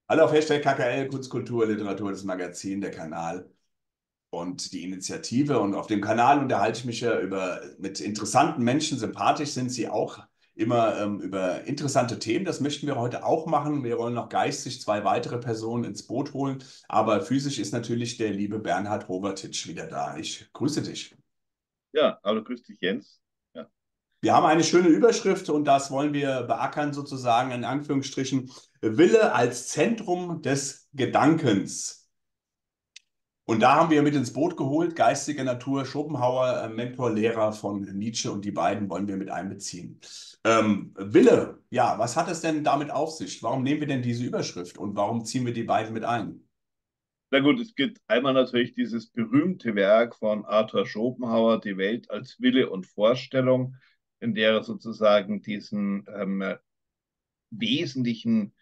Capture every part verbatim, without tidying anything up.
Alle auf Hashtag K K L, Kunst, Kultur, Literatur, das Magazin, der Kanal und die Initiative. Und auf dem Kanal unterhalte ich mich ja über, mit interessanten Menschen. Sympathisch sind sie auch immer ähm, über interessante Themen. Das möchten wir heute auch machen. Wir wollen noch geistig zwei weitere Personen ins Boot holen. Aber physisch ist natürlich der liebe Bernhard Hovertitsch wieder da. Ich grüße dich. Ja, hallo, grüß dich, Jens. Ja, Wir haben eine schöne Überschrift und das wollen wir beackern, sozusagen in Anführungsstrichen. Wille als Zentrum des Gedankens. Und da haben wir mit ins Boot geholt, geistige Natur, Schopenhauer, äh, Mentor, Lehrer von Nietzsche, und die beiden wollen wir mit einbeziehen. Ähm, Wille, ja, was hat es denn damit auf sich? Warum nehmen wir denn diese Überschrift und warum ziehen wir die beiden mit ein? na gut, es gibt einmal natürlich dieses berühmte Werk von Arthur Schopenhauer, Die Welt als Wille und Vorstellung, in der er sozusagen diesen ähm, wesentlichen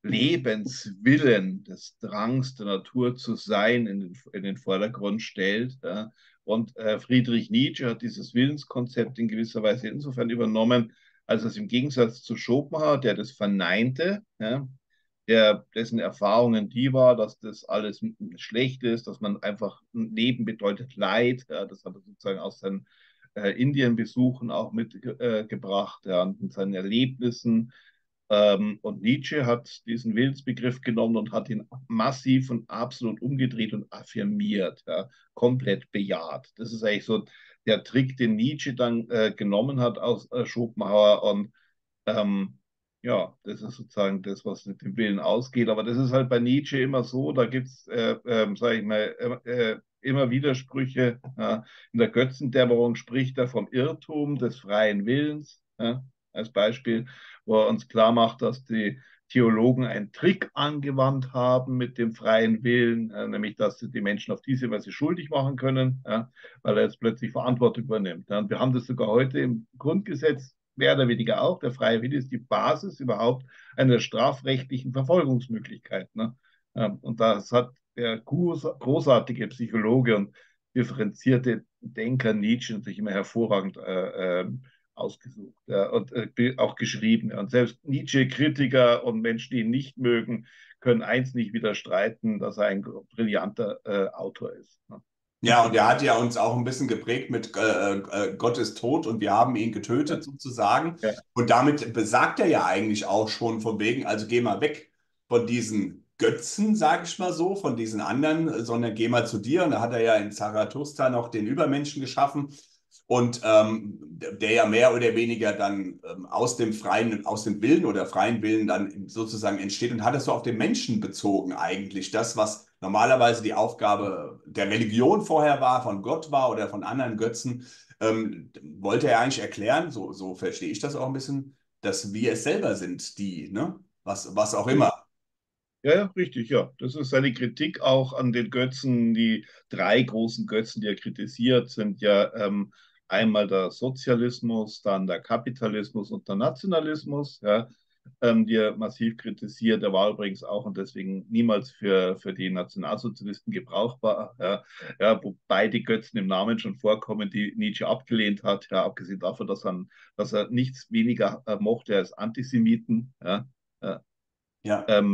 Lebenswillen des Drangs der Natur zu sein in den, in den Vordergrund stellt. Ja. Und äh, Friedrich Nietzsche hat dieses Willenskonzept in gewisser Weise insofern übernommen, als es im Gegensatz zu Schopenhauer, der das verneinte, ja, der, dessen Erfahrungen die war, dass das alles schlecht ist, dass man einfach ein Leben bedeutet Leid. Ja, das hat er sozusagen aus seinen äh, Indienbesuchen auch mitgebracht, äh, ja, und mit seinen Erlebnissen. Ähm, und Nietzsche hat diesen Willensbegriff genommen und hat ihn massiv und absolut umgedreht und affirmiert, ja, komplett bejaht. Das ist eigentlich so der Trick, den Nietzsche dann äh, genommen hat aus äh, Schopenhauer. Und ähm, ja, das ist sozusagen das, was mit dem Willen ausgeht. Aber das ist halt bei Nietzsche immer so, da gibt es, äh, äh, sage ich mal, äh, äh, immer Widersprüche. Ja. In der Götzendämmerung spricht er vom Irrtum des freien Willens, ja, als Beispiel, wo er uns klar macht, dass die Theologen einen Trick angewandt haben mit dem freien Willen, äh, nämlich dass sie die Menschen auf diese Weise schuldig machen können, ja, weil er jetzt plötzlich Verantwortung übernimmt. Ja. Und wir haben das sogar heute im Grundgesetz mehr oder weniger auch. Der freie Wille ist die Basis überhaupt einer strafrechtlichen Verfolgungsmöglichkeit. Ne? Ähm, und das hat der großartige Psychologe und differenzierte Denker Nietzsche natürlich immer hervorragend äh, äh, ausgesucht, ja, und äh, auch geschrieben. Ja. Und selbst Nietzsche-Kritiker und Menschen, die ihn nicht mögen, können eins nicht wieder streiten, dass er ein brillanter äh, Autor ist. Ne? Ja, und er hat ja uns auch ein bisschen geprägt mit äh, äh, Gott ist tot und wir haben ihn Ja, getötet, sozusagen. ja, Und damit besagt er ja eigentlich auch schon von wegen, also geh mal weg von diesen Götzen, sage ich mal so, von diesen anderen, sondern geh mal zu dir. Und da hat er ja in Zarathustra noch den Übermenschen geschaffen. Und ähm, der ja mehr oder weniger dann ähm, aus dem freien, aus dem Willen oder freien Willen dann sozusagen entsteht, und hat es so auf den Menschen bezogen eigentlich. Das, was normalerweise die Aufgabe der Religion vorher war, von Gott war oder von anderen Götzen, ähm, wollte er eigentlich erklären, so, so verstehe ich das auch ein bisschen, dass wir es selber sind, die, ne? Was, was auch immer. ja, ja, richtig, ja. Das ist seine Kritik auch an den Götzen. Die drei großen Götzen, die er kritisiert, sind ja ähm, einmal der Sozialismus, dann der Kapitalismus und der Nationalismus, ja, ähm, die er massiv kritisiert. Er war übrigens auch und deswegen niemals für, für die Nationalsozialisten gebrauchbar. Ja, ja, wobei die Götzen im Namen schon vorkommen, die Nietzsche abgelehnt hat, ja, abgesehen davon, dass er, dass er nichts weniger äh, mochte als Antisemiten. Ja, äh, Ja. ähm,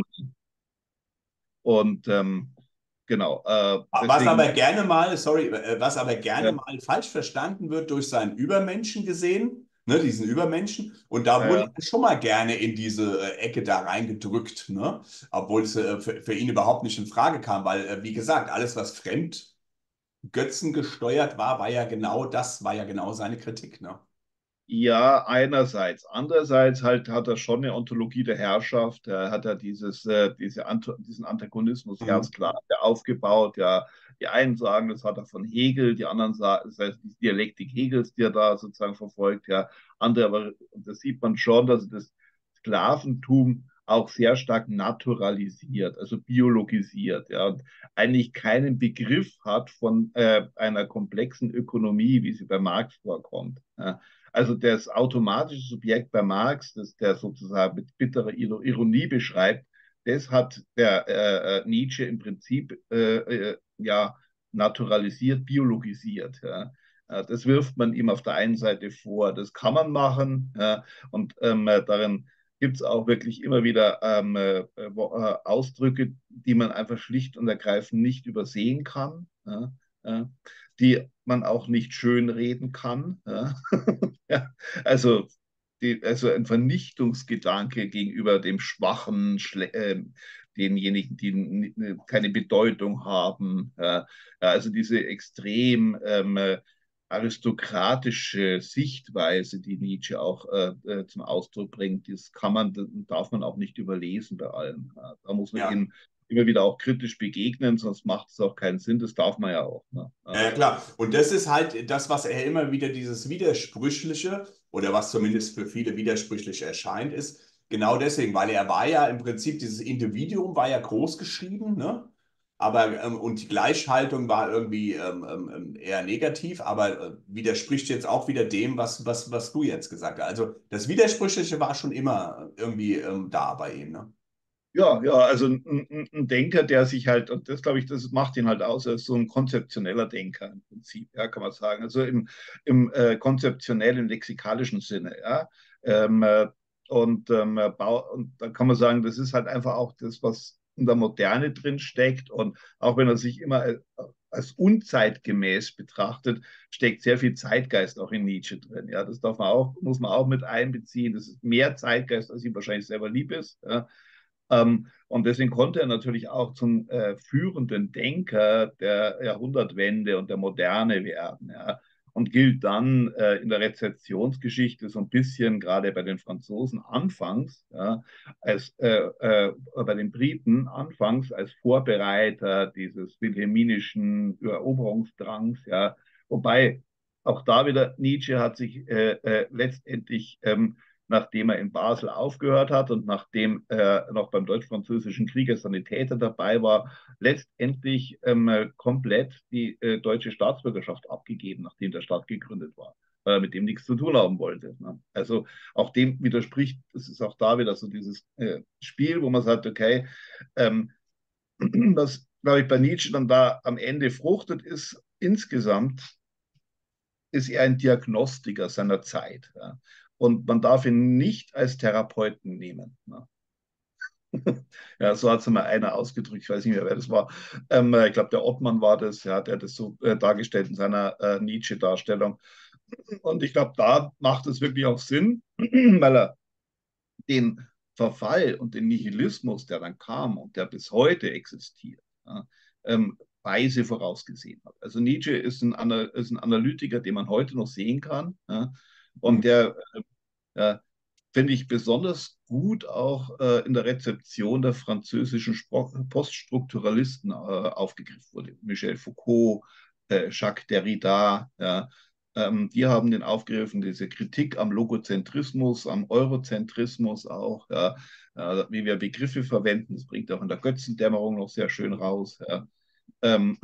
und ähm, genau, äh, Was aber deswegen, gerne mal, sorry, äh, was aber gerne ja, mal falsch verstanden wird durch seinen Übermenschen gesehen, ne, diesen Übermenschen. Und da wurde ja, er schon mal gerne in diese äh, Ecke da reingedrückt, ne? Obwohl es äh, für, für ihn überhaupt nicht in Frage kam, weil, äh, wie gesagt, alles, was fremd Götzen gesteuert war, war ja genau das, war ja genau seine Kritik, ne? ja, einerseits. Andererseits halt hat er schon eine Ontologie der Herrschaft. Er hat ja dieses, äh, diese Ant diesen Antagonismus Mhm. ganz klar aufgebaut. Ja, die einen sagen, das hat er von Hegel, die anderen sagen, das heißt die Dialektik Hegels, die er da sozusagen verfolgt. Ja, andere, aber das sieht man schon, dass er das Sklaventum auch sehr stark naturalisiert, also biologisiert, ja, und eigentlich keinen Begriff hat von äh, einer komplexen Ökonomie, wie sie bei Marx vorkommt. Ja. Also das automatische Subjekt bei Marx, das der sozusagen mit bitterer Ironie beschreibt, das hat der äh, äh, Nietzsche im Prinzip äh, äh, ja naturalisiert, biologisiert. Ja. Äh, Das wirft man ihm auf der einen Seite vor. Das kann man machen, ja, und ähm, darin gibt es auch wirklich immer wieder ähm, äh, äh, Ausdrücke, die man einfach schlicht und ergreifend nicht übersehen kann, ja, ja, die man auch nicht schön reden kann. Ja. Ja, also, die, also ein Vernichtungsgedanke gegenüber dem Schwachen, Schle äh, denjenigen, die keine Bedeutung haben. Ja. Ja, also diese extrem ähm, äh, aristokratische Sichtweise, die Nietzsche auch äh, äh, zum Ausdruck bringt, das kann man, das darf man auch nicht überlesen bei allem. Ja, da muss man Ja. eben immer wieder auch kritisch begegnen, sonst macht es auch keinen Sinn. Das darf man ja auch. Ne? Ja, Ja. ja, klar. Und das ist halt das, was er immer wieder dieses Widersprüchliche oder was zumindest für viele widersprüchlich erscheint, ist genau deswegen, weil er war ja im Prinzip, dieses Individuum war ja groß geschrieben, ne? Aber ähm, und die Gleichhaltung war irgendwie ähm, ähm, ähm, eher negativ, aber äh, widerspricht jetzt auch wieder dem, was, was, was du jetzt gesagt hast. Also das Widersprüchliche war schon immer irgendwie ähm, da bei ihm, ne? Ja, ja, also ein, ein, ein Denker, der sich halt, und das glaube ich, das macht ihn halt aus, er ist so ein konzeptioneller Denker im Prinzip, ja, kann man sagen. Also im, im äh, konzeptionellen, lexikalischen Sinne, ja. Ähm, äh, und, ähm, Bau, und da kann man sagen, das ist halt einfach auch das, was in der Moderne drin steckt. Und auch wenn er sich immer als, als unzeitgemäß betrachtet, steckt sehr viel Zeitgeist auch in Nietzsche drin. Ja, das darf man auch, muss man auch mit einbeziehen. Das ist mehr Zeitgeist, als ihm wahrscheinlich selber lieb ist. Ja. Ähm, und deswegen konnte er natürlich auch zum äh, führenden Denker der Jahrhundertwende und der Moderne werden. Ja. Und gilt dann äh, in der Rezeptionsgeschichte so ein bisschen, gerade bei den Franzosen anfangs, ja, als äh, äh, bei den Briten anfangs als Vorbereiter dieses wilhelminischen Eroberungsdrangs. Ja. Wobei auch da wieder Nietzsche hat sich äh, äh, letztendlich ähm, nachdem er in Basel aufgehört hat und nachdem er noch beim Deutsch-Französischen Krieg als Sanitäter dabei war, letztendlich ähm, komplett die äh, deutsche Staatsbürgerschaft abgegeben, nachdem der Staat gegründet war, weil er mit dem nichts zu tun haben wollte. Ne? Also auch dem widerspricht, das ist auch da wieder so dieses äh, Spiel, wo man sagt, okay, ähm, was, glaube ich, bei Nietzsche dann da am Ende fruchtet, ist insgesamt ist er ein Diagnostiker seiner Zeit. Ja. Und man darf ihn nicht als Therapeuten nehmen. Ne. Ja, so hat es mal einer ausgedrückt, ich weiß nicht mehr, wer das war. Ähm, ich glaube, der Ottmann war das, ja, der hat das so äh, dargestellt in seiner äh, Nietzsche-Darstellung. Und ich glaube, da macht es wirklich auch Sinn, weil er den Verfall und den Nihilismus, der dann kam und der bis heute existiert, ja, ähm, weise vorausgesehen hat. Also Nietzsche ist ein, ist ein Analytiker, den man heute noch sehen kann. Ja, und Mhm. der, äh, finde ich, besonders gut auch äh, in der Rezeption der französischen Spro Poststrukturalisten äh, aufgegriffen wurde. Michel Foucault, äh, Jacques Derrida, ja, ähm, die haben den aufgegriffen, diese Kritik am Logozentrismus, am Eurozentrismus auch, ja, äh, wie wir Begriffe verwenden. Das bringt auch in der Götzendämmerung noch sehr schön raus. Ja. Ähm,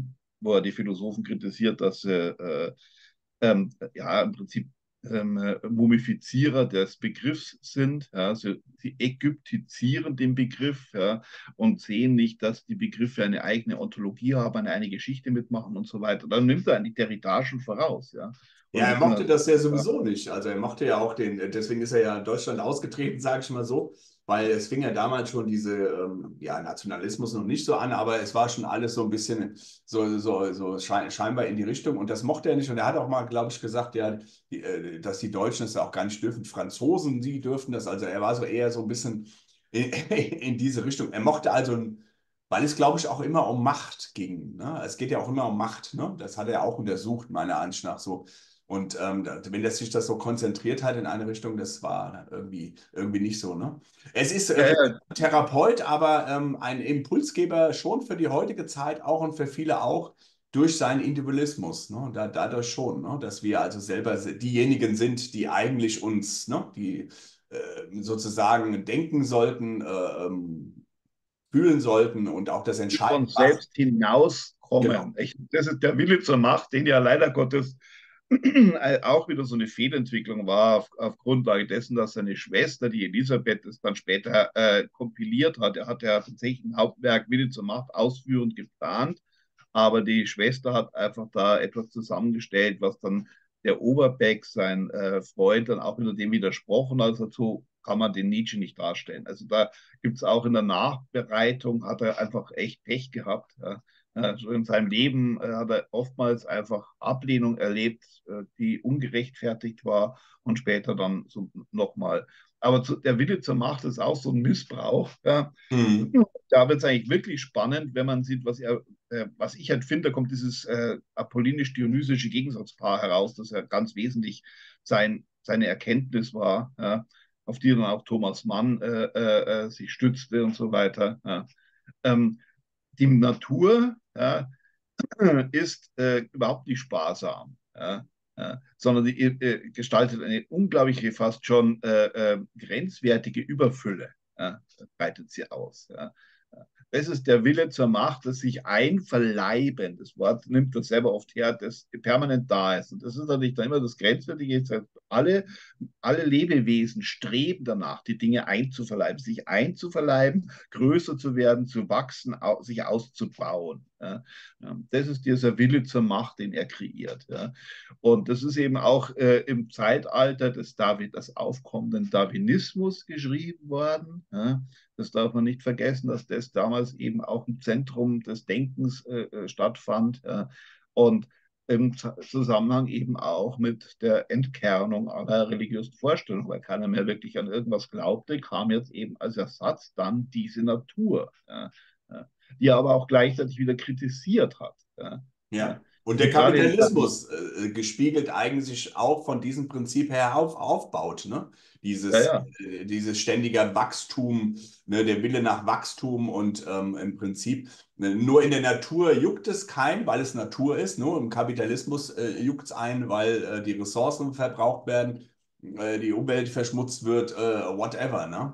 wo er die Philosophen kritisiert, dass sie äh, ähm, ja im Prinzip ähm, Mumifizierer des Begriffs sind. Ja, sie, sie ägyptizieren den Begriff, ja, und sehen nicht, dass die Begriffe eine eigene Ontologie haben, eine eigene Geschichte mitmachen und so weiter. Dann nimmt er eigentlich Derrida schon voraus. Ja. Ja, Und er ich bin mochte also, das ja ja, sowieso nicht. Also er mochte ja auch den, deswegen ist er ja in Deutschland ausgetreten, sage ich mal so, weil es fing ja damals schon diese, ähm, ja, Nationalismus noch nicht so an, aber es war schon alles so ein bisschen so, so, so schein, scheinbar in die Richtung und das mochte er nicht. Und er hat auch mal, glaube ich, gesagt, ja, die, äh, dass die Deutschen das auch gar nicht dürfen, die Franzosen, die dürfen das. Also er war so eher so ein bisschen in, in diese Richtung. Er mochte also, weil es, glaube ich, auch immer um Macht ging. Ne? Es geht ja auch immer um Macht. Ne? Das hat er auch untersucht, meiner Ansicht nach so. Und ähm, da- wenn das sich das so konzentriert hat in eine Richtung, das war irgendwie, irgendwie nicht so, ne? Es ist äh, ja, vielleicht ja, ein Therapeut, aber ähm, ein Impulsgeber schon für die heutige Zeit auch und für viele auch durch seinen Individualismus, ne? Da, dadurch schon, ne? Dass wir also selber diejenigen sind, die eigentlich uns, ne? Die äh, sozusagen denken sollten, äh, ähm, fühlen sollten und auch das über Entscheiden uns machen. selbst Genau. hinauskommen. Ich, das ist der Wille zur Macht, den ja leider Gottes auch wieder so eine Fehlentwicklung war auf, auf Grundlage dessen, dass seine Schwester, die Elisabeth, es dann später äh, kompiliert hat. Er hat ja tatsächlich ein Hauptwerk Wille zur Macht ausführend geplant, aber die Schwester hat einfach da etwas zusammengestellt, was dann der Overbeck, sein äh, Freund, dann auch wieder dem widersprochen. Also so kann man den Nietzsche nicht darstellen. Also da gibt es auch in der Nachbereitung, hat er einfach echt Pech gehabt. Ja. Also in seinem Leben äh, hat er oftmals einfach Ablehnung erlebt, äh, die ungerechtfertigt war und später dann so nochmal. Aber zu, der Wille zur Macht ist auch so ein Missbrauch. Ja. Mhm. Da wird es eigentlich wirklich spannend, wenn man sieht, was er, äh, was ich halt finde, da kommt dieses äh, apollinisch-dionysische Gegensatzpaar heraus, das ja ganz wesentlich sein, seine Erkenntnis war, ja, auf die dann auch Thomas Mann äh, äh, äh, sich stützte und so weiter. Ja. Ähm, die Natur, ja, ist äh, überhaupt nicht sparsam, ja, ja, sondern die äh, gestaltet eine unglaubliche, fast schon äh, äh, grenzwertige Überfülle, ja, breitet sie aus. Ja. Das ist der Wille zur Macht, das sich einverleiben. Das Wort nimmt das selber oft her, das permanent da ist. Und das ist natürlich dann immer das Grenzwertige. Alle, alle Lebewesen streben danach, die Dinge einzuverleiben, sich einzuverleiben, größer zu werden, zu wachsen, sich auszubauen. Ja. Das ist dieser Wille zur Macht, den er kreiert. Ja. Und das ist eben auch äh, im Zeitalter des, Darwin, des aufkommenden Darwinismus geschrieben worden. Ja. Das darf man nicht vergessen, dass das damals eben auch im Zentrum des Denkens äh, stattfand. Ja. Und im Zusammenhang eben auch mit der Entkernung aller religiösen Vorstellungen, weil keiner mehr wirklich an irgendwas glaubte, kam jetzt eben als Ersatz dann diese Natur, ja, ja, die er aber auch gleichzeitig wieder kritisiert hat. Ja, ja. Ja. Und der Und gerade in seinem, Kapitalismus, äh, gespiegelt eigentlich auch von diesem Prinzip her auf, aufbaut, ne? ja, Dieses, ja, äh, dieses ständige Wachstum, ne? Der Wille nach Wachstum und ähm, im Prinzip ne, nur in der Natur juckt es keinen, weil es Natur ist. Nur im Kapitalismus äh, juckt es einen, weil äh, die Ressourcen verbraucht werden, äh, die Umwelt verschmutzt wird, äh, whatever, ne?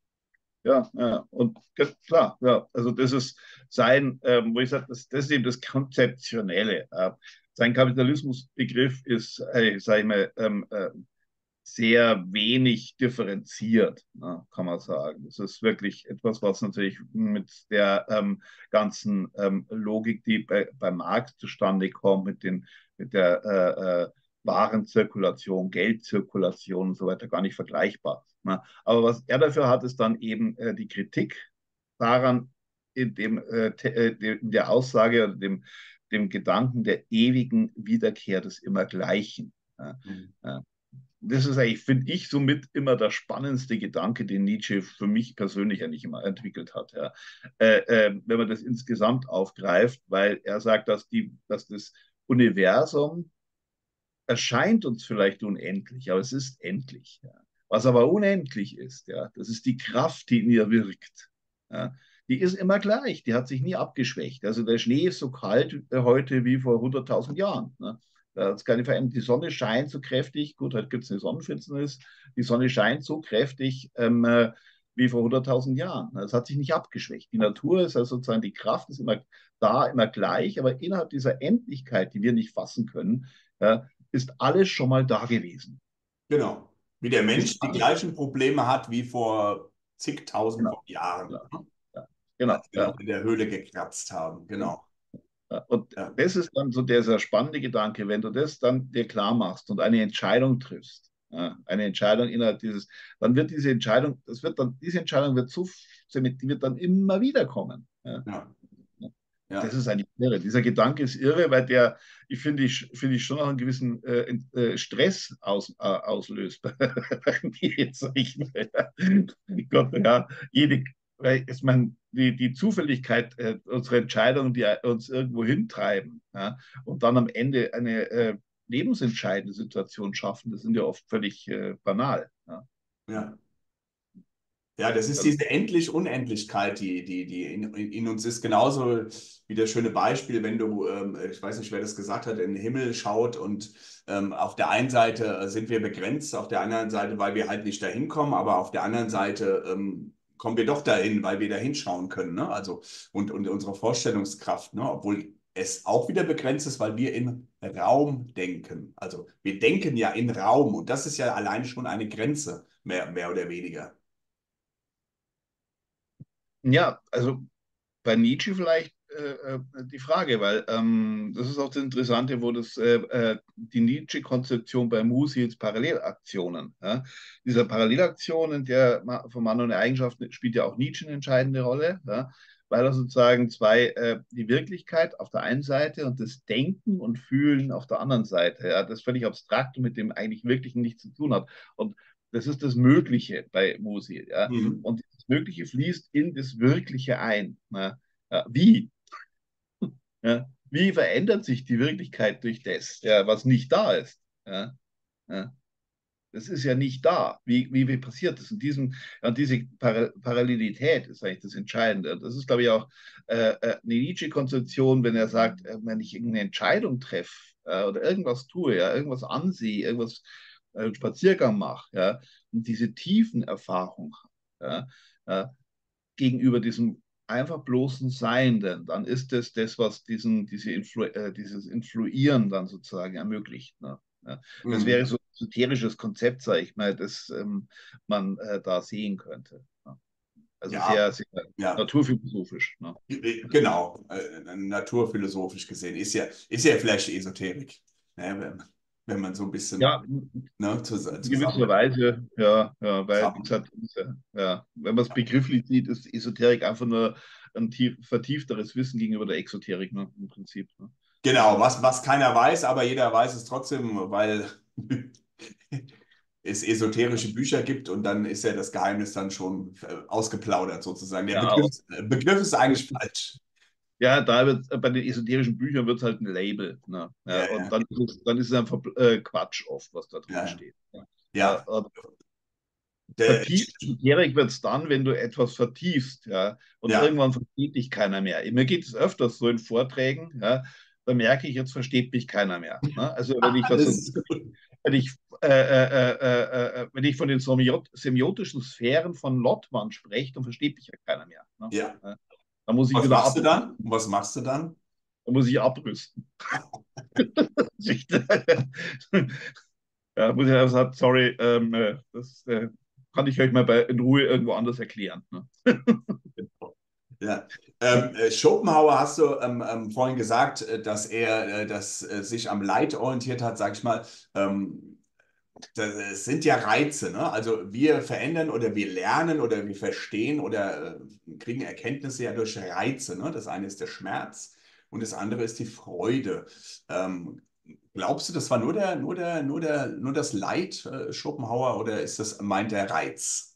ja, ja, und klar, ja, also das ist sein, ähm, wo ich sage, das, das ist eben das Konzeptionelle. Äh, sein Kapitalismusbegriff ist, äh, sag ich mal, ähm, äh, sehr wenig differenziert, ne, kann man sagen. Das ist wirklich etwas, was natürlich mit der ähm, ganzen ähm, Logik, die bei, bei Marx zustande kommt, mit, den, mit der äh, äh, Warenzirkulation, Geldzirkulation und so weiter, gar nicht vergleichbar. Ne. Aber was er dafür hat, ist dann eben äh, die Kritik daran, in, dem, äh, äh, in der Aussage oder dem, dem Gedanken der ewigen Wiederkehr des Immergleichen. Ja. Mhm. Ja. Das ist eigentlich, finde ich, somit immer der spannendste Gedanke, den Nietzsche für mich persönlich eigentlich immer entwickelt hat. Ja. Äh, äh, wenn man das insgesamt aufgreift, weil er sagt, dass, die, dass das Universum erscheint uns vielleicht unendlich, aber es ist endlich. Ja. Was aber unendlich ist, ja, das ist die Kraft, die in ihr wirkt. Ja. Die ist immer gleich, die hat sich nie abgeschwächt. Also der Schnee ist so kalt heute wie vor hunderttausend Jahren. Ne? Da hat es keine Veränderung. Die Sonne scheint so kräftig, gut, heute gibt es eine Sonnenfinsternis, die Sonne scheint so kräftig ähm, äh, wie vor hunderttausend Jahren. Das hat sich nicht abgeschwächt. Die Natur ist also sozusagen, die Kraft ist immer da, immer gleich, aber innerhalb dieser Endlichkeit, die wir nicht fassen können, ja, ist alles schon mal da gewesen. Genau. Wie der Ist Mensch die alles, gleichen Probleme hat wie vor zigtausend von genau, Jahren, genau, ne? ja, Als genau, wir ja, noch in der Höhle gekratzt haben. genau. Genau. Ja. Und Ja, das ist dann so der sehr spannende Gedanke, wenn du das dann dir klar machst und eine Entscheidung triffst, ja, eine Entscheidung innerhalb dieses, dann wird diese Entscheidung, das wird dann, diese Entscheidung wird so, die wird dann immer wieder kommen. Ja. ja, Das ja. ist eigentlich irre. Dieser Gedanke ist irre, weil der, ich finde ich, finde ich schon noch einen gewissen äh, äh, Stress aus, äh, auslöst. Jetzt sag ich mal, ja. Gott, ja, jede, weil ich meine, die, die Zufälligkeit äh, unserer Entscheidungen, die uns irgendwo hintreiben, ja, und dann am Ende eine äh, lebensentscheidende Situation schaffen, das sind ja oft völlig äh, banal. Ja. Ja. Ja, das ist Also, diese Endlich-Unendlichkeit, die, die, die in, in uns ist. Genauso wie das schöne Beispiel, wenn du, ähm, ich weiß nicht, wer das gesagt hat, in den Himmel schaut und ähm, auf der einen Seite sind wir begrenzt, auf der anderen Seite, weil wir halt nicht dahin kommen, aber auf der anderen Seite ähm, kommen wir doch dahin, weil wir da hinschauen können, ne? Also, und, und unsere Vorstellungskraft, ne? Obwohl es auch wieder begrenzt ist, weil wir in Raum denken. Also, wir denken ja in Raum und das ist ja alleine schon eine Grenze, mehr, mehr oder weniger. ja, also bei Nietzsche vielleicht äh, die Frage, weil ähm, das ist auch das Interessante, wo das, äh, äh, die Nietzsche-Konzeption bei Musi jetzt Parallelaktionen. Ja? Diese Parallelaktionen der Ma- von Mann und Eigenschaften spielt ja auch Nietzsche eine entscheidende Rolle, ja? Weil er sozusagen zwei, äh, die Wirklichkeit auf der einen Seite und das Denken und Fühlen auf der anderen Seite, ja? Das völlig abstrakt und mit dem eigentlich Wirklichen nichts zu tun hat. Und das ist das Mögliche bei Musi. Ja? Mhm. Und das Mögliche fließt in das Wirkliche ein. Ne? Ja, wie? Ja? Wie verändert sich die Wirklichkeit durch das, ja, was nicht da ist? Ja? Ja? Das ist ja nicht da. Wie, wie, wie passiert das? Und diesem, ja, diese Para Parallelität ist eigentlich das Entscheidende. Das ist, glaube ich, auch äh, äh, eine Nietzsche-Konzeption, wenn er sagt, äh, wenn ich irgendeine Entscheidung treffe äh, oder irgendwas tue, ja, irgendwas ansehe, irgendwas äh, einen Spaziergang mache, ja, und diese tiefen Erfahrung ja, äh, gegenüber diesem einfach bloßen Seienden, dann ist es das, was diesen, diese Influ äh, dieses Influieren dann sozusagen ermöglicht. Ne? Ja, das wäre Mhm. so ein esoterisches Konzept, sage ich mal, das ähm, man äh, da sehen könnte. Ne? Also Ja, sehr, sehr ja. naturphilosophisch. Ne? Genau, äh, naturphilosophisch gesehen. Ist ja, ist ja vielleicht Esoterik, ne, wenn, wenn man so ein bisschen Ja, ne, zus in gewisser zusammen, Weise, ja, ja, weil, wie zusammen. gesagt, ja, wenn man es begrifflich sieht, ist Esoterik einfach nur ein tief, vertiefteres Wissen gegenüber der Exoterik, ne, im Prinzip. Ne? Genau, Also, was, was keiner weiß, aber jeder weiß es trotzdem, weil es esoterische Bücher gibt und dann ist ja das Geheimnis dann schon äh, ausgeplaudert sozusagen. Der ja, Begriff, äh, Begriff ist eigentlich falsch. ja, da wird bei den esoterischen Büchern wird es halt ein Label. Ne? Ja, Ja, und ja, dann ist es, dann ist es einfach äh, Quatsch oft, was da drin ja, steht. Ja. Äh, ja. und Der, vertieft Esoterik wird es dann, wenn du etwas vertiefst, ja, und ja. irgendwann versteht dich keiner mehr. Mir geht es öfters so in Vorträgen, ja, da merke ich, jetzt versteht mich keiner mehr. Ne? Also wenn ich was, Das ist gut. wenn ich, äh, äh, äh, äh, wenn ich von den semiot semiotischen Sphären von Lottmann spreche, dann versteht mich ja keiner mehr. Ne? Ja. Ja. Da muss ich Was wieder machst du ab, dann? Und was machst du dann? da muss ich abrüsten. Ja, muss ich einfach sagen, sorry, ähm, äh, das äh, kann ich euch mal bei, in Ruhe irgendwo anders erklären. Ne? Ja. Ähm, äh, Schopenhauer hast du ähm, ähm, vorhin gesagt, äh, dass er äh, das, äh, sich am Leid orientiert hat, sag ich mal. Ähm, das, es sind ja Reize, ne? Also wir verändern oder wir lernen oder wir verstehen oder äh, kriegen Erkenntnisse ja durch Reize, ne? Das eine ist der Schmerz und das andere ist die Freude. Ähm, glaubst du, das war nur der, nur der, nur der, nur das Leid, äh, Schopenhauer, oder ist das meint der Reiz?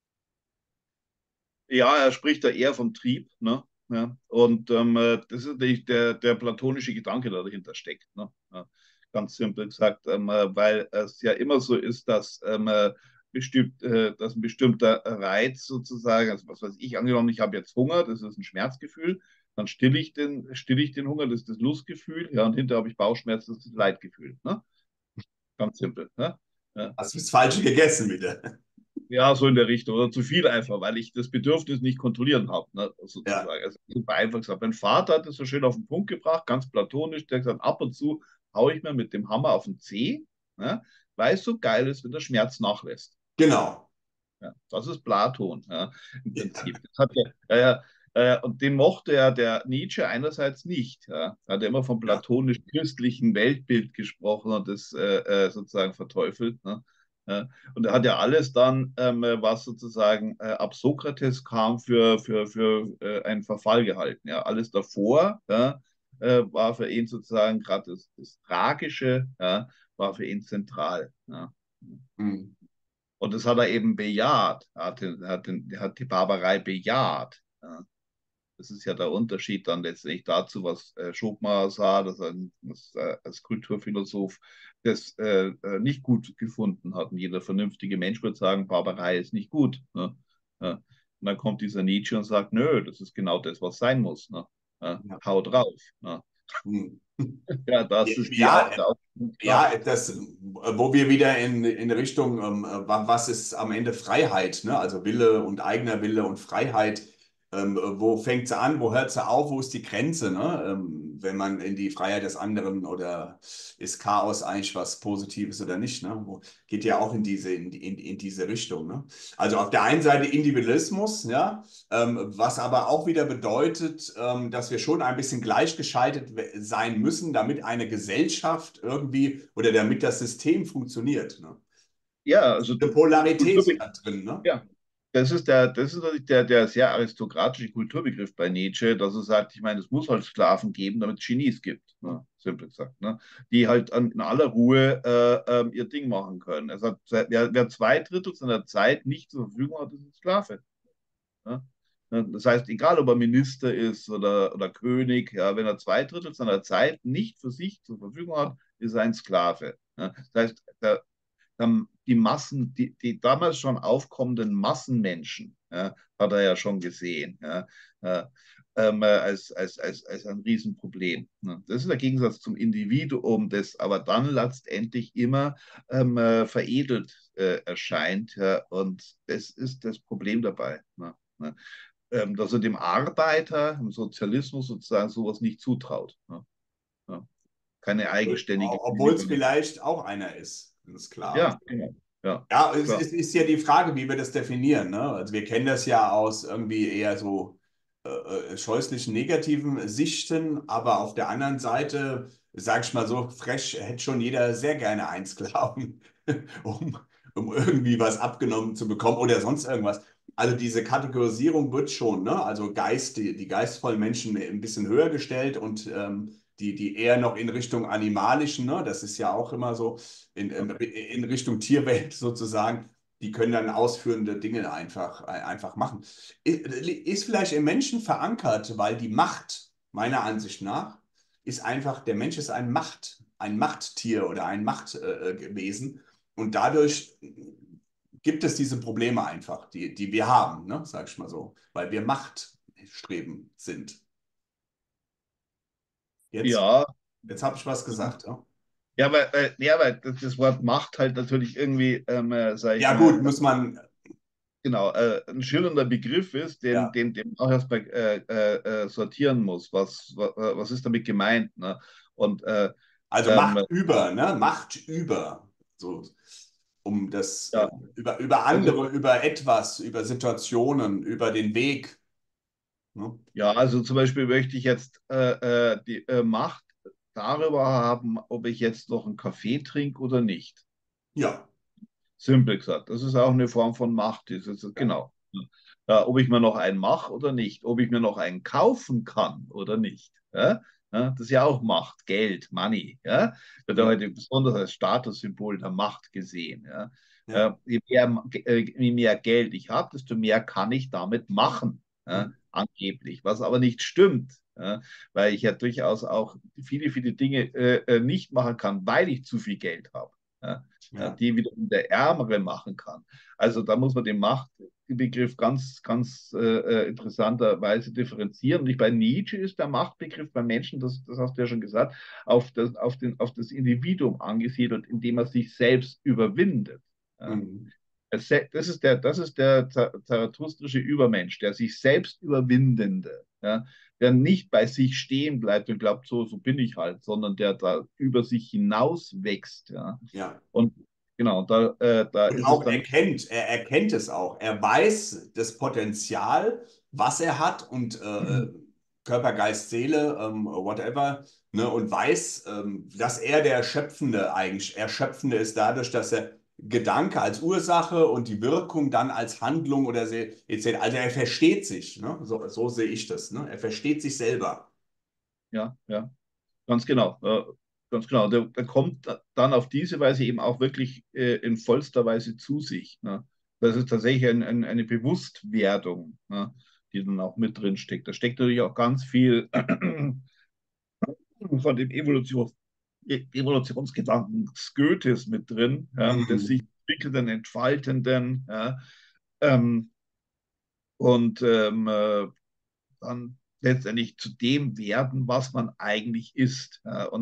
Ja, er spricht da eher vom Trieb. Ne? Ja, und ähm, äh, das ist natürlich der, der platonische Gedanke, der dahinter steckt. Ne? Ja, ganz simpel gesagt, ähm, äh, weil es ja immer so ist, dass, ähm, äh, bestimmt, äh, dass ein bestimmter Reiz sozusagen, also was weiß ich, angenommen, ich habe jetzt Hunger, das ist ein Schmerzgefühl, dann stille ich den, stille ich den Hunger, das ist das Lustgefühl, ja, und hinterher habe ich Bauchschmerzen, das ist das Leidgefühl. Ne? Ganz simpel. Ne? Ja. Hast du das Falsche gegessen wieder? Ja, so in der Richtung. Oder zu viel einfach, weil ich das Bedürfnis nicht kontrollieren habe, ne, Ja, sozusagen. Also super einfach gesagt. Mein Vater hat das so schön auf den Punkt gebracht, ganz platonisch. Der hat gesagt, ab und zu haue ich mir mit dem Hammer auf den Zeh, ne, weil es so geil ist, wenn der Schmerz nachlässt. genau. Ja, das ist Platon, ja, im Ja, Prinzip. Das hat der, äh, äh, und den mochte ja der Nietzsche einerseits nicht. Ja. Er hat ja immer vom ja. platonisch-christlichen Weltbild gesprochen und das äh, äh, sozusagen verteufelt. Ne? Ja. Und er hat ja alles dann, ähm, was sozusagen äh, ab Sokrates kam, für, für, für äh, einen Verfall gehalten. Ja. Alles davor ja, äh, war für ihn sozusagen gerade das, das Tragische, ja, war für ihn zentral. Ja. Hm. Und das hat er eben bejaht. Er hat, den, hat, den, hat die Barbarei bejaht. Ja. Das ist ja der Unterschied dann letztlich dazu, was äh, Schopenhauer sah, dass er das, äh, als Kulturphilosoph das äh, äh, nicht gut gefunden hat. Und jeder vernünftige Mensch würde sagen, Barbarei ist nicht gut. Ne? Ja. Und dann kommt dieser Nietzsche und sagt, nö, das ist genau das, was sein muss. Ne? Ja. Ja. Hau drauf. Ne? Hm. Ja, das ist die Ja, Art der ja, Kraft. das, wo wir wieder in, in Richtung, ähm, wa- was ist am Ende Freiheit, ne? Also Wille und eigener Wille und Freiheit. Ähm, wo fängt sie an, wo hört sie auf, wo ist die Grenze, ne? Ähm, wenn man in die Freiheit des anderen oder ist Chaos eigentlich was Positives oder nicht, ne? Wo, geht ja auch in diese, in, in, in diese Richtung, ne? Also auf der einen Seite Individualismus, ja, ähm, was aber auch wieder bedeutet, ähm, dass wir schon ein bisschen gleichgeschaltet we- sein müssen, damit eine Gesellschaft irgendwie oder damit das System funktioniert, ne? Ja, also Eine Polarität Kulturbe da drin, ne? ja, das ist der, das ist natürlich der, der sehr aristokratische Kulturbegriff bei Nietzsche, dass er sagt, ich meine, es muss halt Sklaven geben, damit es Genies gibt, ne? Simpel gesagt, ne? Die halt an, in aller Ruhe äh, ähm, ihr Ding machen können. Er sagt, wer, wer zwei Drittel seiner Zeit nicht zur Verfügung hat, ist ein Sklave. Ne? Ne, das heißt, egal ob er Minister ist oder, oder König, ja, wenn er zwei Drittel seiner Zeit nicht für sich zur Verfügung hat, ist er ein Sklave. Ne? Das heißt, der, ähm, die Massen, die, die damals schon aufkommenden Massenmenschen, ja, hat er ja schon gesehen, ja, äh, ähm, äh, als, als, als, als ein Riesenproblem. Ne? Das ist der Gegensatz zum Individuum, das aber dann letztendlich immer ähm, äh, veredelt äh, erscheint. Ja, und das ist das Problem dabei. Ne? Ne? Ähm, dass er dem Arbeiter im Sozialismus sozusagen sowas nicht zutraut. Ne? Ja, keine eigenständige Obwohl es Königin. vielleicht auch einer ist, ein Sklave. Ja, genau. Ja, Ja, es klar. ist, ist ja die Frage, wie wir das definieren, ne? Also wir kennen das ja aus irgendwie eher so äh, äh, scheußlichen negativen Sichten, aber auf der anderen Seite, sag ich mal so, frech hätte schon jeder sehr gerne einen Sklaven, um, um irgendwie was abgenommen zu bekommen oder sonst irgendwas. Also diese Kategorisierung wird schon, ne? Also Geist, die, die geistvollen Menschen ein bisschen höher gestellt und ähm, die, die eher noch in Richtung animalischen, ne? Das ist ja auch immer so in, in, in Richtung Tierwelt sozusagen, die können dann ausführende Dinge einfach, einfach machen. Ist vielleicht im Menschen verankert, weil die Macht, meiner Ansicht nach, ist einfach, der Mensch ist ein Macht, ein Machttier oder ein Machtwesen. Und dadurch gibt es diese Probleme einfach, die, die wir haben, ne, sag ich mal so, weil wir Machtstreben sind. Jetzt, Ja, jetzt habe ich was gesagt. Ja, ja, weil, weil, ja, weil das, das Wort Macht halt natürlich irgendwie, ähm, äh, sag ich ja gut, mal, muss man, genau, äh, ein schillernder Begriff ist, den, ja. den, den man auch erstmal äh, äh, äh, sortieren muss. Was, was, was ist damit gemeint? Ne? Und äh, Also ähm, Macht über, ne? Macht über. So, um das äh, ja, über, über also, andere, über etwas, über Situationen, über den Weg. Ne? ja, also zum Beispiel möchte ich jetzt äh, äh, die äh, Macht darüber haben, ob ich jetzt noch einen Kaffee trinke oder nicht. Ja, Simpel gesagt. Das ist auch eine Form von Macht. Das ist, ja, genau. Ja, ob ich mir noch einen mache oder nicht. Ob ich mir noch einen kaufen kann oder nicht. Ja? Ja, das ist ja auch Macht, Geld, Money. Ja? Wird ja ja, heute besonders als Statussymbol der Macht gesehen. Ja? ja. Äh, je mehr, äh, je mehr Geld ich habe, desto mehr kann ich damit machen. Ja? Hm, Angeblich. Was aber nicht stimmt. Ja? Weil ich ja durchaus auch viele, viele Dinge äh, äh, nicht machen kann, weil ich zu viel Geld habe. Ja? Ja, ja. die wiederum der Ärmere machen kann. Also da muss man den Machtbegriff ganz, ganz äh, interessanterweise differenzieren. Und ich, bei Nietzsche ist der Machtbegriff beim Menschen, das, das hast du ja schon gesagt, auf das, auf den, auf das Individuum angesiedelt, indem er sich selbst überwindet. Ja. Hm, Das ist der, das ist der zarathustrische Übermensch, der sich selbst überwindende, ja, der nicht bei sich stehen bleibt und glaubt, so, so bin ich halt, sondern der da über sich hinaus wächst. Ja. ja. Und genau, da, äh, da Und ist es auch dann, erkennt, er erkennt es auch. Er weiß das Potenzial, was er hat und äh, Körper, Geist, Seele, ähm, whatever, ne, und weiß, ähm, dass er der Schöpfende eigentlich, Erschöpfende ist dadurch, dass er Gedanke als Ursache und die Wirkung dann als Handlung oder se- et cetera. Also er versteht sich, ne? So, so sehe ich das, ne? Er versteht sich selber. ja, ja, ganz genau. Äh, ganz genau. Der, der kommt dann auf diese Weise eben auch wirklich äh, in vollster Weise zu sich. Ne? Das ist tatsächlich ein, ein, eine Bewusstwerdung, ne? Die dann auch mit drin steckt. Da steckt natürlich auch ganz viel von dem Evolutions, Evolutionsgedanken des Goethes mit drin, ja? Des Mhm. sich entwickelnden, entfaltenden. Ja? Ähm, und ähm, äh, dann letztendlich zu dem werden, was man eigentlich ist. Ja, und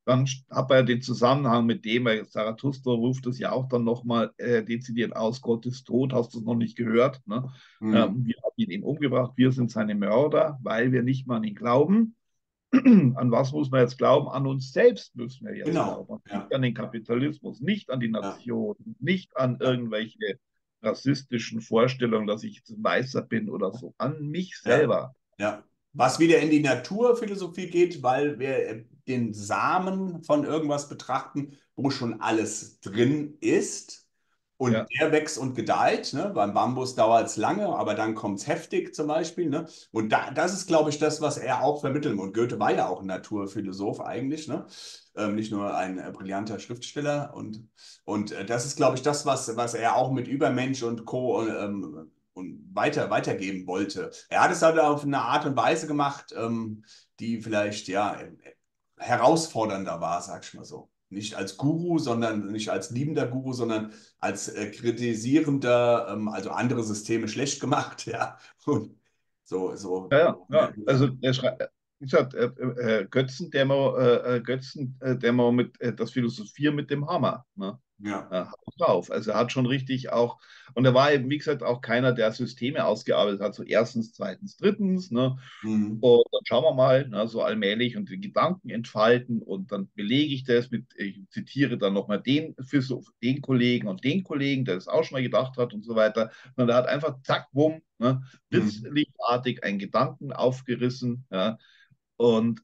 dann hat er den Zusammenhang mit dem, weil Zarathustra ruft es ja auch dann nochmal äh, dezidiert aus, Gott ist tot, hast du es noch nicht gehört? Ne? Mhm. Ähm, wir haben ihn eben umgebracht, wir sind seine Mörder, weil wir nicht mal an ihn glauben. An was muss man jetzt glauben? An uns selbst müssen wir jetzt Genau. glauben. Und nicht Ja, an den Kapitalismus, nicht an die ja, Nation, nicht an ja, irgendwelche rassistischen Vorstellungen, dass ich jetzt ein Weißer bin oder so. An mich ja, selber. ja. Was wieder in die Naturphilosophie geht, weil wir den Samen von irgendwas betrachten, wo schon alles drin ist. Und Ja, der wächst und gedeiht. Ne? Beim Bambus dauert es lange, aber dann kommt es heftig zum Beispiel. Ne? Und da, das ist, glaube ich, das, was er auch vermitteln will. Und Goethe war ja auch ein Naturphilosoph eigentlich, ne? Ähm, nicht nur ein äh, brillanter Schriftsteller. Und, und äh, das ist, glaube ich, das, was, was er auch mit Übermensch und Co. Ähm, und weiter, weitergeben wollte. Er hat es halt auf eine Art und Weise gemacht, ähm, die vielleicht ja herausfordernder war, sag ich mal so. Nicht als Guru, sondern nicht als liebender Guru, sondern als äh, kritisierender, ähm, also andere Systeme schlecht gemacht, ja. Und so, so ja, ja. in der Ja. Also Philosophie. er schreibt, wie gesagt, äh, äh, Götzendämmer, äh, äh, Götzendämmer mit äh, das Philosophieren mit dem Hammer. Ne? Ja. Äh, hat er drauf. Also er hat schon richtig auch, und er war eben, wie gesagt, auch keiner, der Systeme ausgearbeitet hat. So erstens, zweitens, drittens. Ne? Mhm. Und dann schauen wir mal, ne, so allmählich und die Gedanken entfalten und dann belege ich das mit, ich zitiere dann nochmal den Philosoph, den Kollegen und den Kollegen, der das auch schon mal gedacht hat und so weiter. Und er hat einfach zack, bumm, ne, Mhm. blitzlichtartig einen Gedanken aufgerissen, ja, und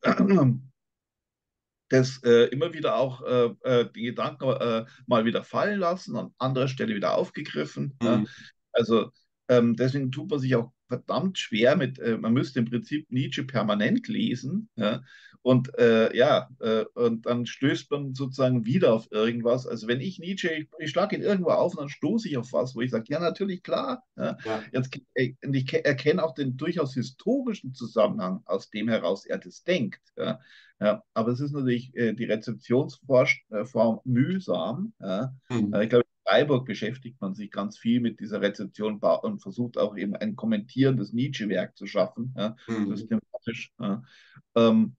das äh, immer wieder auch äh, äh, die Gedanken äh, mal wieder fallen lassen, an anderer Stelle wieder aufgegriffen. Ja. Mhm. Also ähm, deswegen tut man sich auch verdammt schwer mit, äh, man müsste im Prinzip Nietzsche permanent lesen. Ja. Und äh, ja, äh, und dann stößt man sozusagen wieder auf irgendwas. Also wenn ich Nietzsche, ich, ich schlage ihn irgendwo auf und dann stoße ich auf was, wo ich sage, ja, natürlich, klar. Ja. Ja. Jetzt, äh, und ich erkenne auch den durchaus historischen Zusammenhang, aus dem heraus er das denkt. Ja. Ja, aber es ist natürlich äh, die Rezeptionsform mühsam. Ja. Äh, Mhm. ich glaube, in Freiburg beschäftigt man sich ganz viel mit dieser Rezeption und versucht auch eben ein kommentierendes Nietzsche-Werk zu schaffen, ja, Mhm. systematisch. Ja. Ähm,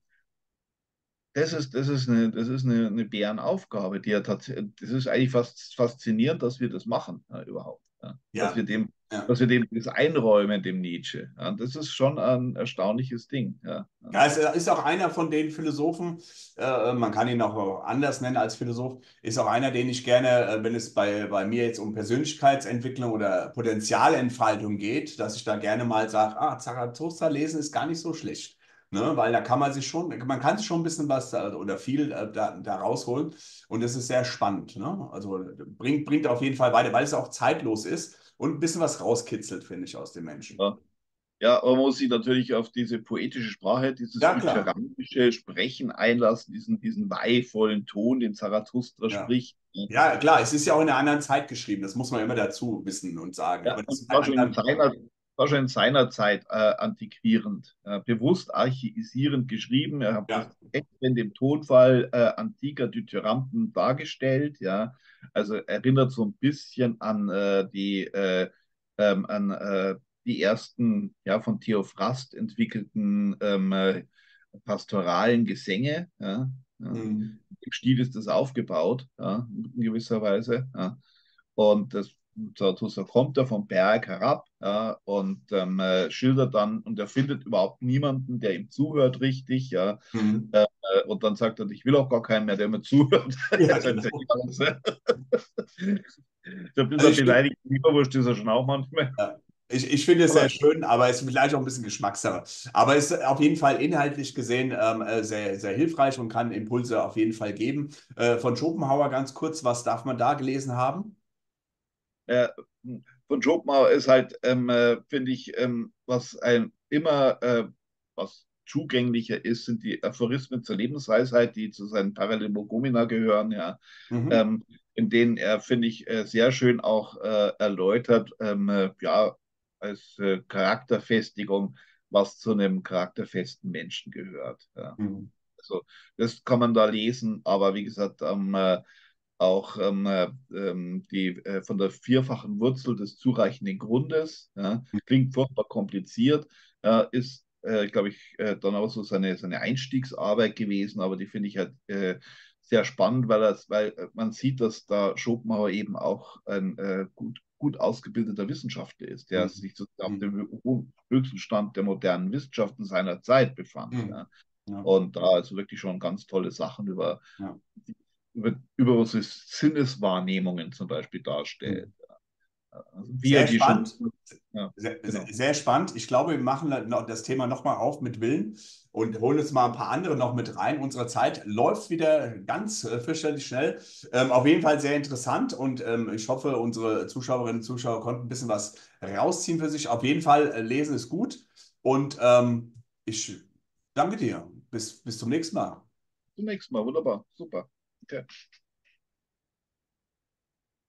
das ist, das ist eine, das ist eine, eine Bärenaufgabe, die ja tatsächlich, das ist eigentlich fast faszinierend, dass wir das machen, ja, überhaupt. Ja. Dass wir Ja. dem, Ja. dass wir dem das einräumen, dem Nietzsche. Ja. Das ist schon ein erstaunliches Ding. Ja. Ja. Ja, es ist auch einer von den Philosophen, äh, man kann ihn auch anders nennen als Philosoph, ist auch einer, den ich gerne, äh, wenn es bei, bei mir jetzt um Persönlichkeitsentwicklung oder Potenzialentfaltung geht, dass ich da gerne mal sage, ah, Zarathustra lesen ist gar nicht so schlecht. Ne? Weil da kann man sich schon, man kann sich schon ein bisschen was da, oder viel äh, da, da rausholen und es ist sehr spannend. Ne? Also bringt, bringt auf jeden Fall weiter, weil es auch zeitlos ist und ein bisschen was rauskitzelt, finde ich, aus den Menschen. Ja. Ja, aber man muss sich natürlich auf diese poetische Sprache, dieses Ja, klar. dithyrambische Sprechen einlassen, diesen, diesen weihevollen Ton, den Zarathustra Ja. spricht. Ja, klar, es ist ja auch in einer anderen Zeit geschrieben, das muss man immer dazu wissen und sagen. Ja, Aber das und ist es bei war schon in anderen, seiner, war schon in seiner Zeit äh, antiquierend, äh, bewusst archaisierend geschrieben. Er hat das ja. extra in dem Tonfall äh, antiker Dithyramben dargestellt. Ja, also erinnert so ein bisschen an äh, die äh, ähm, an äh, die ersten ja von Theophrast entwickelten ähm, äh, pastoralen Gesänge. Ja, ja. Hm. Im Stil ist das aufgebaut, ja, in gewisser Weise. Ja. Und das Zarathustra kommt er vom Berg herab, ja, und ähm, äh, schildert dann, und er findet überhaupt niemanden, der ihm zuhört richtig. Ja, Hm. äh, und dann sagt er, ich will auch gar keinen mehr, der mir zuhört. Ja, Jetzt erzähl genau. ich alles. So ein Also bisschen ich finde, beleidigt, Leberwurst ist er schon auch manchmal. ja, ich, ich finde es sehr Aber schön, aber es ist vielleicht auch ein bisschen Geschmackssache. Aber es ist auf jeden Fall inhaltlich gesehen ähm, äh, sehr, sehr hilfreich und kann Impulse auf jeden Fall geben. Äh, von Schopenhauer ganz kurz, was darf man da gelesen haben? äh, von Schopenhauer ist halt, ähm, äh, finde ich, ähm, was ein immer, äh, was zugänglicher ist, sind die Aphorismen zur Lebensweisheit, die zu seinen Paralelogomena gehören, ja, Mhm. ähm, in denen er, finde ich, äh, sehr schön auch äh, erläutert, ähm, äh, ja, als äh, Charakterfestigung, was zu einem charakterfesten Menschen gehört. Ja. Mhm. Also das kann man da lesen, aber wie gesagt, am äh, auch ähm, äh, ähm, die äh, von der vierfachen Wurzel des zureichenden Grundes, ja, klingt furchtbar kompliziert, äh, ist äh, glaube ich, äh, dann auch so seine, seine Einstiegsarbeit gewesen, aber die finde ich halt äh, sehr spannend, weil, das, weil äh, man sieht, dass da Schopenhauer eben auch ein äh, gut, gut ausgebildeter Wissenschaftler ist, der Mhm. sich so auf Mhm. dem ho- höchsten Stand der modernen Wissenschaften seiner Zeit befand. Mhm. Ja. Ja, Und da also wirklich schon ganz tolle Sachen über, ja. über, über unsere Sinneswahrnehmungen zum Beispiel darstellt. Mhm. Also wie er Sehr die schon. spannend. Ja, Sehr, sehr genau. sehr spannend. Ich glaube, wir machen dann noch das Thema nochmal auf mit Willen und holen uns mal ein paar andere noch mit rein. Unsere Zeit läuft wieder ganz äh, fürchterlich schnell. Ähm, auf jeden Fall sehr interessant und ähm, ich hoffe, unsere Zuschauerinnen und Zuschauer konnten ein bisschen was rausziehen für sich. Auf jeden Fall, äh, lesen ist gut und ähm, ich danke dir. Bis, bis zum nächsten Mal. Zum nächsten Mal. Wunderbar. Super. Okay.